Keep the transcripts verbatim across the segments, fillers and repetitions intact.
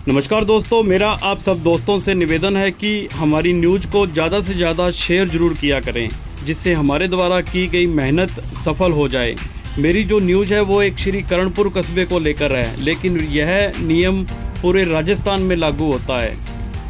नमस्कार दोस्तों, मेरा आप सब दोस्तों से निवेदन है कि हमारी न्यूज़ को ज़्यादा से ज़्यादा शेयर ज़रूर किया करें, जिससे हमारे द्वारा की गई मेहनत सफल हो जाए। मेरी जो न्यूज़ है वो एक श्री करणपुर कस्बे को लेकर है, लेकिन यह नियम पूरे राजस्थान में लागू होता है।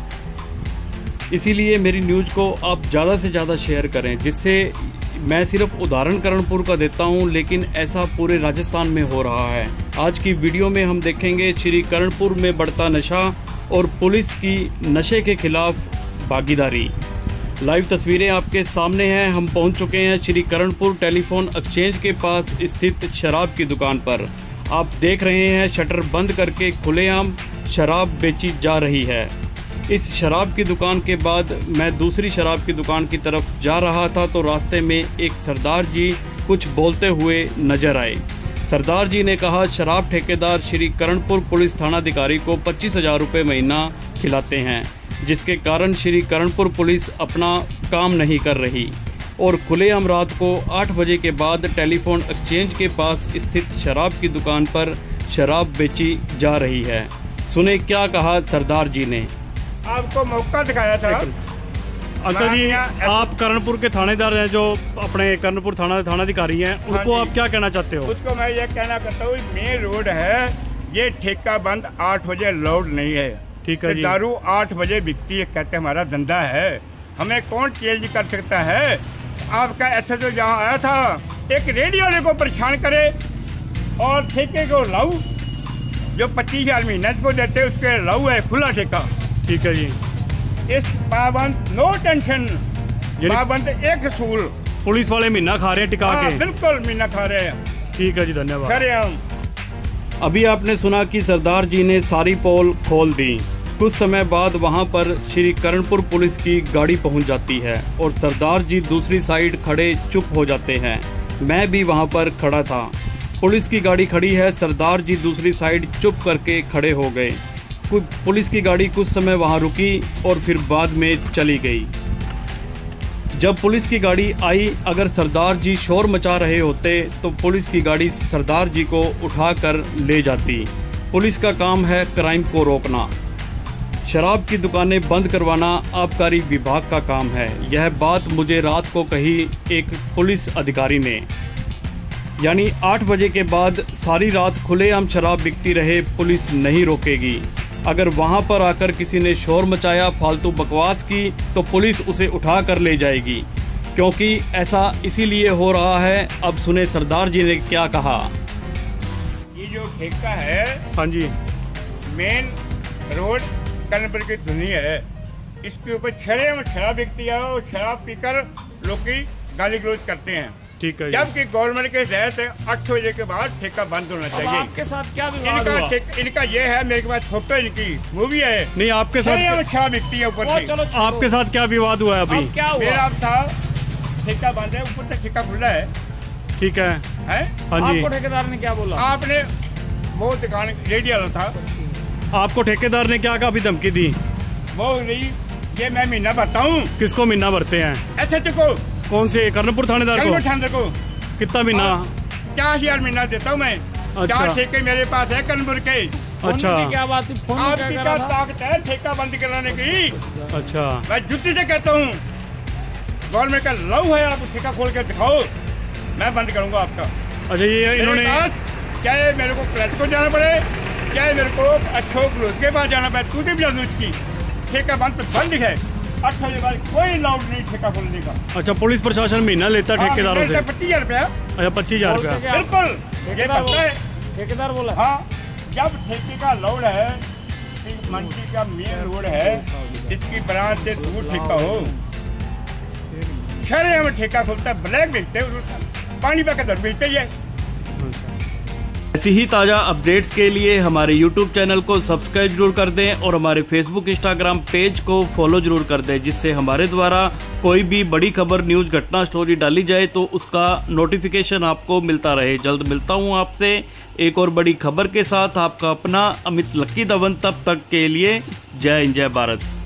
इसीलिए मेरी न्यूज़ को आप ज़्यादा से ज़्यादा शेयर करें, जिससे मैं सिर्फ उदाहरण करणपुर का देता हूं, लेकिन ऐसा पूरे राजस्थान में हो रहा है। आज की वीडियो में हम देखेंगे श्री करणपुर में बढ़ता नशा और पुलिस की नशे के खिलाफ भागीदारी। लाइव तस्वीरें आपके सामने हैं। हम पहुंच चुके हैं श्री करणपुर टेलीफोन एक्सचेंज के पास स्थित शराब की दुकान पर। आप देख रहे हैं शटर बंद करके खुलेआम शराब बेची जा रही है। इस शराब की दुकान के बाद मैं दूसरी शराब की दुकान की तरफ जा रहा था तो रास्ते में एक सरदार जी कुछ बोलते हुए नजर आए। सरदार जी ने कहा, शराब ठेकेदार श्री करणपुर पुलिस थानाधिकारी को पच्चीस हजार रुपये महीना खिलाते हैं, जिसके कारण श्री करणपुर पुलिस अपना काम नहीं कर रही और खुलेआम रात को आठ बजे के बाद टेलीफोन एक्सचेंज के पास स्थित शराब की दुकान पर शराब बेची जा रही है। सुने क्या कहा सरदार जी ने। आपको मौका दिखाया था। अंकल जी, आप करणपुर के थानेदार हैं, जो अपने करणपुर थाना थानाधिकारी हैं, उनको आप क्या कहना चाहते हो? उसको मैं ये कहना चाहता हूँ, मेन रोड है, ये ठेका बंद आठ बजे लोड नहीं है। ठीक है जी। दारू आठ बजे बिकती है, कहते हमारा धंधा है, हमें कौन चेंज कर सकता है। आपका ऐसा जो जहाँ आया था, एक रेडियो वाले को परेशान करे और ठेके को लाऊ जो पच्चीस हजार महीना को देते उसके लाऊ है खुला ठेका। ठीक है जी। इस पाबंद नो टेंशन, पाबंद एक असूल। पुलिस वाले महीना खा रहे हैं टिका के। बिल्कुल महीना खा रहे हैं। ठीक है जी, धन्यवाद। खरे हम अभी आपने सुना कि सरदार जी ने सारी पोल खोल दी। कुछ समय बाद वहां पर श्री करणपुर पुलिस की गाड़ी पहुंच जाती है और सरदार जी दूसरी साइड खड़े चुप हो जाते हैं। मैं भी वहां पर खड़ा था। पुलिस की गाड़ी खड़ी है, सरदार जी दूसरी साइड चुप करके खड़े हो गए। पुलिस की गाड़ी कुछ समय वहां रुकी और फिर बाद में चली गई। जब पुलिस की गाड़ी आई, अगर सरदार जी शोर मचा रहे होते तो पुलिस की गाड़ी सरदार जी को उठाकर ले जाती। पुलिस का काम है क्राइम को रोकना। शराब की दुकानें बंद करवाना आबकारी विभाग का काम है। यह बात मुझे रात को कही एक पुलिस अधिकारी ने। यानी आठ बजे के बाद सारी रात खुलेआम शराब बिकती रहे, पुलिस नहीं रोकेगी। अगर वहां पर आकर किसी ने शोर मचाया, फालतू बकवास की, तो पुलिस उसे उठा कर ले जाएगी, क्योंकि ऐसा इसीलिए हो रहा है। अब सुने सरदार जी ने क्या कहा। ये जो ठेका है, हाँ जी, मेन रोड करणपुर की दुनिया है, इसके ऊपर छड़े में शराब बिकती है और शराब पीकर लोग की गाली गलौज करते हैं। ठीक है। जबकि गवर्नमेंट के तहत आठ बजे के बाद ठेका बंद होना चाहिए। आपके साथ क्या विवाद इनका हुआ? इनका ये है, मेरे के पास फोटो इनकी मूवी है। नहीं, आपके साथ शराब बिकती है ऊपर से। आपके साथ क्या विवाद हुआ है अभी? क्या हुआ? मेरा था ठेका बंद है, ऊपर से ठेका खुला है। ठीक है, है? हाँ जी। आपको ठेकेदार ने क्या बोला? आपने वो दुकान रेडियो वाला था, आपको ठेकेदार ने क्या कहा, अभी धमकी दी? वो नहीं, ये मैं महीना भरता हूँ। किसको महीना भरते हैं? ऐसे को कौन से करणपुर थानेदार को? थानेदार को कितना महीना? चार हजार महीना देता हूँ मैं। अच्छा। चार ठेके मेरे पास है करणपुर के। अच्छा, क्या बात थी? फोन में क्या आपकी कर क्या रहा था? ताकत है ठेका बंद कराने की? अच्छा, मैं जुत्ती से कहता हूँ, गवर्नमेंट का लव है, आप ठेका खोल के दिखाओ, मैं बंद करूंगा आपका। अच्छा, ये इन्होंने चाहे मेरे को प्लेट को जाना पड़े, चाहे मेरे को अशोक गहलोत के पास जाना पड़े, तू भी जान उसकी ठेका बंद तो बंद है। आठ बजे बाद कोई लाउड नहीं ठेका खोलने का। अच्छा, पुलिस प्रशासन महीना लेता ठेकेदारों से? पच्चीस हजार रुपया। अच्छा, पच्चीस हजार रुपया। बिल्कुल, ये पता है। ठेकेदार बोला? हाँ, जब ठेके का लोड है, मंडी का मेन रोड है, इसकी ब्रांच से दूर ठेका हो, शहर में ठेका खोलता है, ब्लैक बेचते पानी पा के बेचते ही है। ऐसी ही ताज़ा अपडेट्स के लिए हमारे यूट्यूब चैनल को सब्सक्राइब जरूर कर दें और हमारे फेसबुक इंस्टाग्राम पेज को फॉलो जरूर कर दें, जिससे हमारे द्वारा कोई भी बड़ी खबर, न्यूज़, घटना, स्टोरी डाली जाए तो उसका नोटिफिकेशन आपको मिलता रहे। जल्द मिलता हूं आपसे एक और बड़ी खबर के साथ। आपका अपना अमित लक्की धवन। तब तक के लिए जय हिंद, जय भारत।